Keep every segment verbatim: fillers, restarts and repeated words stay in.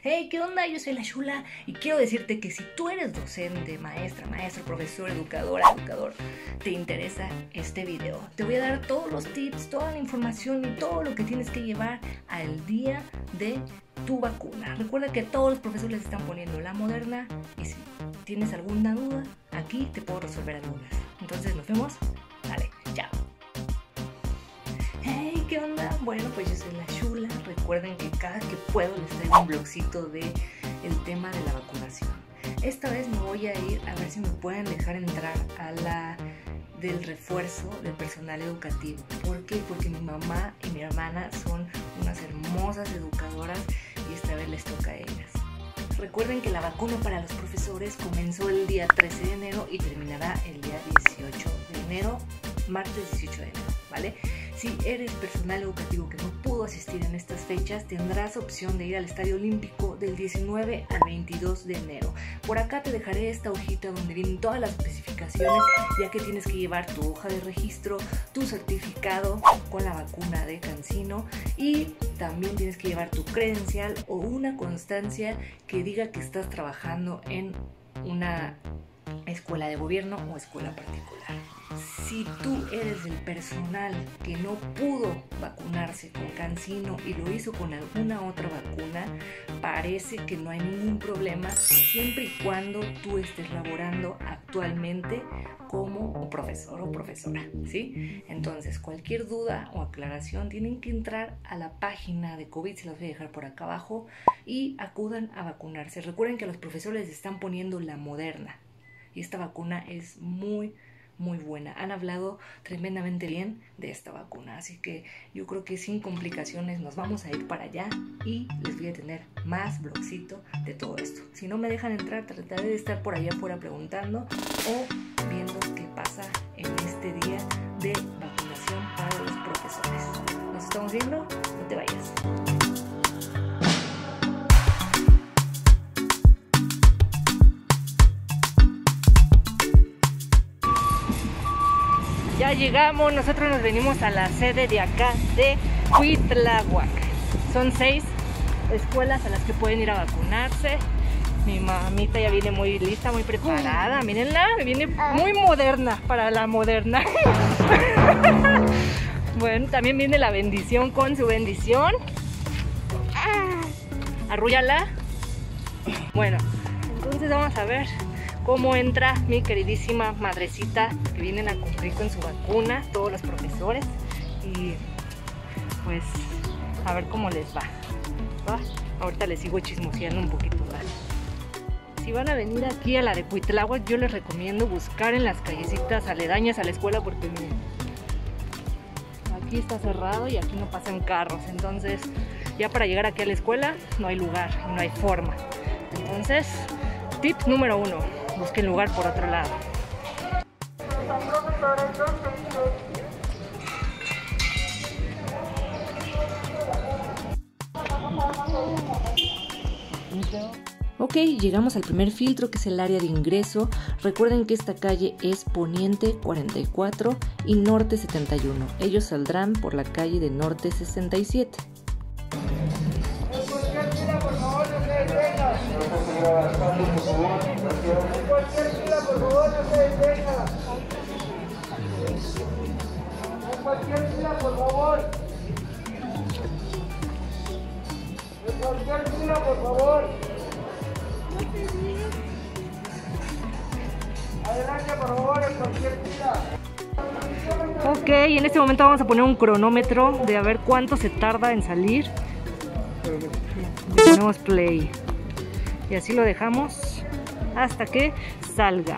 Hey, ¿qué onda? Yo soy la Shula y quiero decirte que si tú eres docente, maestra, maestro, profesor, educadora, educador, te interesa este video. Te voy a dar todos los tips, toda la información y todo lo que tienes que llevar al día de tu vacuna. Recuerda que todos los profesores están poniendo la Moderna y si tienes alguna duda, aquí te puedo resolver algunas. Entonces, ¿nos vemos? Dale, chao. Hey, ¿qué onda? Bueno, pues yo soy la Shula. Recuerden que cada que puedo les traigo un blogcito de el tema de la vacunación. Esta vez me voy a ir a ver si me pueden dejar entrar a la del refuerzo del personal educativo. ¿Por qué? Porque mi mamá y mi hermana son unas hermosas educadoras y esta vez les toca a ellas. Recuerden que la vacuna para los profesores comenzó el día trece de enero y terminará el día dieciocho de enero, martes dieciocho de enero, ¿vale? Si eres personal educativo que no pudo asistir en estas fechas, tendrás opción de ir al Estadio Olímpico del diecinueve al veintidós de enero. Por acá te dejaré esta hojita donde vienen todas las especificaciones, ya que tienes que llevar tu hoja de registro, tu certificado con la vacuna de CanSino y también tienes que llevar tu credencial o una constancia que diga que estás trabajando en una escuela de gobierno o escuela particular. Si tú eres del personal que no pudo vacunarse con CanSino y lo hizo con alguna otra vacuna, parece que no hay ningún problema siempre y cuando tú estés laborando actualmente como profesor o profesora, ¿sí? Entonces, cualquier duda o aclaración tienen que entrar a la página de COVID, se las voy a dejar por acá abajo, y acudan a vacunarse. Recuerden que los profesores están poniendo la Moderna y esta vacuna es muy muy buena. Han hablado tremendamente bien de esta vacuna, así que yo creo que sin complicaciones nos vamos a ir para allá y les voy a tener más blogcito de todo esto. Si no me dejan entrar, trataré de estar por allá afuera preguntando o viendo qué pasa en este día de vacunación para los profesores. Nos estamos viendo, no te vayas. Ya llegamos, nosotros nos venimos a la sede de acá de Cuitláhuac. Son seis escuelas a las que pueden ir a vacunarse. Mi mamita ya viene muy lista, muy preparada. Mírenla, viene muy moderna para la Moderna. Bueno, también viene la bendición con su bendición. Arrúllala. Bueno, entonces vamos a ver cómo entra mi queridísima madrecita que vienen a cumplir con su vacuna, todos los profesores, y pues a ver cómo les va, ¿va? Ahorita les sigo chismoseando un poquito más. Si van a venir aquí a la de Cuitláhuac, yo les recomiendo buscar en las callecitas aledañas a la escuela porque miren, aquí está cerrado y aquí no pasan carros, entonces ya para llegar aquí a la escuela no hay lugar y no hay forma. Entonces, tip número uno, busquen lugar por otro lado. Ok, llegamos al primer filtro, que es el área de ingreso. Recuerden que esta calle es Poniente cuarenta y cuatro y Norte setenta y uno. Ellos saldrán por la calle de Norte sesenta y siete. Cualquier fila, por favor, no se detenga. En cualquier fila, por favor. En cualquier fila, por favor. Adelante, por favor, en cualquier fila. Ok, en este momento vamos a poner un cronómetro de a ver cuánto se tarda en salir. Le ponemos play y así lo dejamos hasta que salga.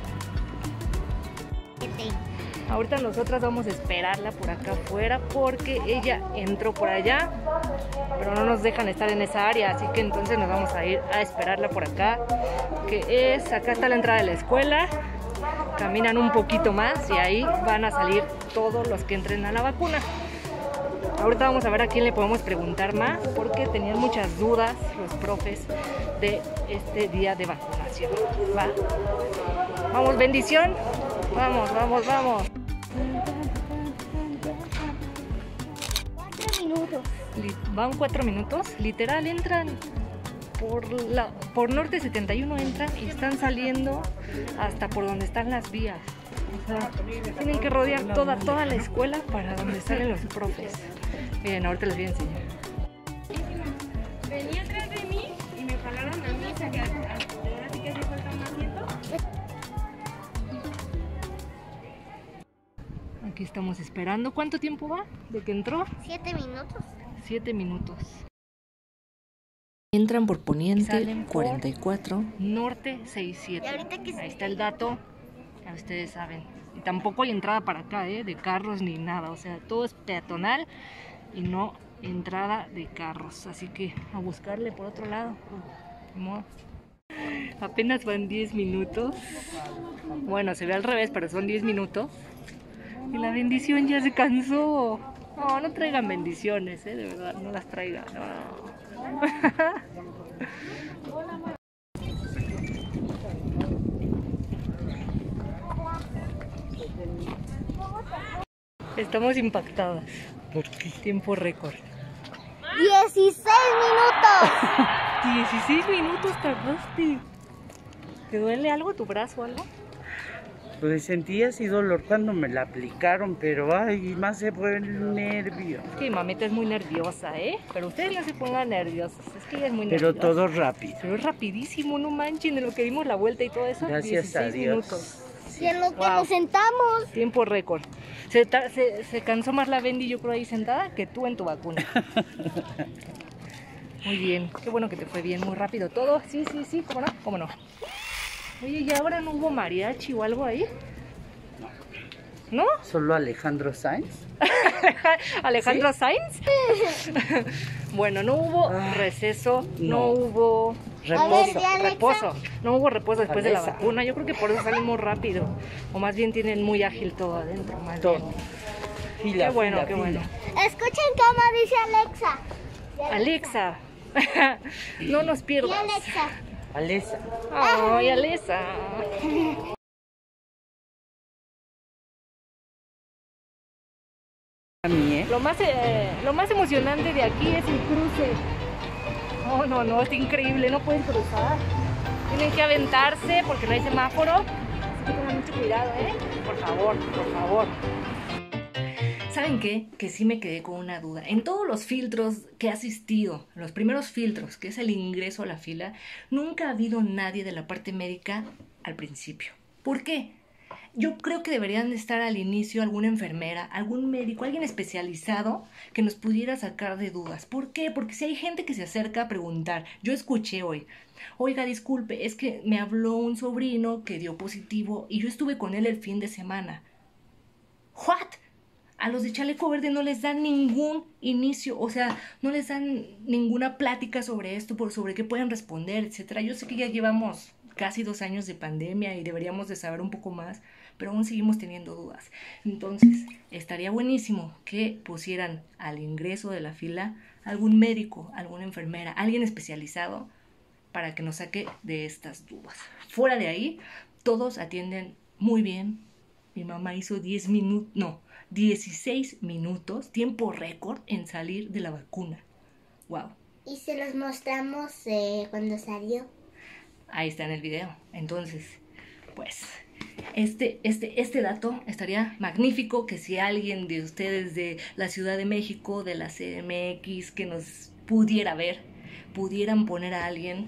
Ahorita nosotras vamos a esperarla por acá afuera porque ella entró por allá, pero no nos dejan estar en esa área, así que entonces nos vamos a ir a esperarla por acá, que es, acá está la entrada de la escuela. Caminan un poquito más y ahí van a salir todos los que entren a la vacuna. Ahorita vamos a ver a quién le podemos preguntar más porque tenían muchas dudas los profes de este día de vacunación. ¿Va? Vamos, bendición. Vamos, vamos, vamos. Cuatro minutos. Van cuatro minutos. Literal, entran. por, la, por Norte setenta y uno entran y están saliendo hasta por donde están las vías. O sea, tienen que rodear toda, toda la escuela para donde salen los profes. Miren, ahorita les voy a enseñar. Venía atrás de mí y me jalaron a mí, o sea que ahora sí que hace falta un asiento. Aquí estamos esperando. ¿Cuánto tiempo va de que entró? Siete minutos. Siete minutos. Entran por Poniente Salen por cuarenta y cuatro, Norte sesenta y siete. Y ahorita que Ahí está el dato, ya ustedes saben. Y tampoco hay entrada para acá, ¿eh? De carros ni nada. O sea, todo es peatonal y no entrada de carros. Así que a buscarle por otro lado. ¿Cómo? Apenas van diez minutos. Bueno, se ve al revés, pero son diez minutos. Y la bendición ya se cansó. No, no traigan bendiciones, ¿eh? De verdad, no las traigan. No. Estamos impactadas. ¿Por qué? Tiempo récord. dieciséis minutos. dieciséis minutos tardaste. ¿Te duele algo tu brazo o algo? Pues sentí así dolor cuando me la aplicaron, pero ay, más se fue el nervio. Es que mi mamita es muy nerviosa, ¿eh? Pero ustedes no se pongan nerviosos, es que ella es muy Pero nerviosa. todo rápido. Pero es rapidísimo, no manchen, de lo que dimos la vuelta y todo eso. Gracias a dieciséis Dios. minutos. Y en lo que Wow. nos sentamos. Tiempo récord. Se, ta- se, se cansó más la Bendy, yo creo, ahí sentada, que tú en tu vacuna. Muy bien, qué bueno que te fue bien, muy rápido todo. Sí, sí, sí, cómo no, cómo no. Oye, ¿y ahora no hubo mariachi o algo ahí? ¿No? ¿Solo Alejandro Sainz? ¿Alejandro Sainz? Bueno, no hubo receso, no, No. hubo Reposo. Alexa. reposo. No hubo reposo después de la Alexa. vacuna. Yo creo que por eso salimos rápido. O más bien tienen muy ágil todo adentro. Más Todo. bien. Fila, Qué bueno, fila, qué fila. bueno. Escuchen cómo dice Alexa. Alexa, no nos Y pierdas. Alexa. Alexa. Ay, Alexa. A mí, ¿eh? Lo más, eh, lo más emocionante de aquí es el cruce. No, no, no, es increíble, no pueden cruzar. Tienen que aventarse porque no hay semáforo. Así que tengan mucho cuidado, ¿eh? Por favor, por favor. ¿Saben qué? Que sí me quedé con una duda. En todos los filtros que he asistido, los primeros filtros, que es el ingreso a la fila, nunca ha habido nadie de la parte médica al principio. ¿Por qué? Yo creo que deberían de estar al inicio alguna enfermera, algún médico, alguien especializado que nos pudiera sacar de dudas. ¿Por qué? Porque si hay gente que se acerca a preguntar, yo escuché hoy, oiga, disculpe, es que me habló un sobrino que dio positivo y yo estuve con él el fin de semana. ¿What? A los de chaleco verde no les dan ningún inicio, o sea, no les dan ninguna plática sobre esto, por sobre qué pueden responder, etcétera. Yo sé que ya llevamos casi dos años de pandemia y deberíamos de saber un poco más, pero aún seguimos teniendo dudas. Entonces, estaría buenísimo que pusieran al ingreso de la fila algún médico, alguna enfermera, alguien especializado para que nos saque de estas dudas. Fuera de ahí, todos atienden muy bien. Mi mamá hizo diez minutos, no, dieciséis minutos, tiempo récord en salir de la vacuna. Wow. Y se los mostramos eh, cuando salió. Ahí está en el video. Entonces, pues, este, este, este dato estaría magnífico que si alguien de ustedes de la Ciudad de México, de la C D M X, que nos pudiera ver, pudieran poner a alguien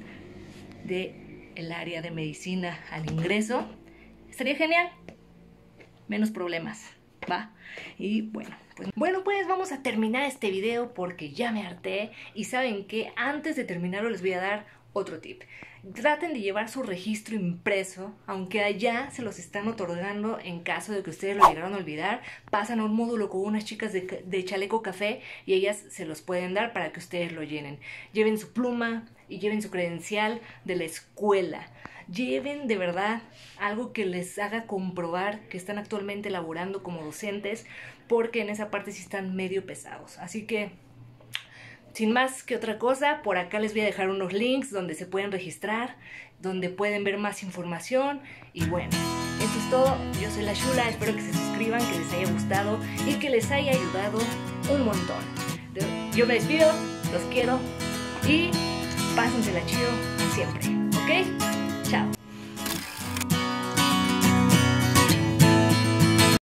de el área de medicina al ingreso, estaría genial. Menos problemas, ¿va? Y bueno, pues, bueno, pues vamos a terminar este video porque ya me harté. Y saben que antes de terminarlo les voy a dar otro tip. Traten de llevar su registro impreso, aunque allá se los están otorgando en caso de que ustedes lo llegaron a olvidar. Pasan a un módulo con unas chicas de, de chaleco café y ellas se los pueden dar para que ustedes lo llenen. Lleven su pluma y lleven su credencial de la escuela. Lleven de verdad algo que les haga comprobar que están actualmente laborando como docentes, porque en esa parte sí están medio pesados. Así que, sin más que otra cosa, por acá les voy a dejar unos links donde se pueden registrar, donde pueden ver más información. Y bueno, eso es todo. Yo soy la Shula, espero que se suscriban, que les haya gustado y que les haya ayudado un montón. Yo me despido, los quiero y pásensela chido siempre, ¿ok? Chao.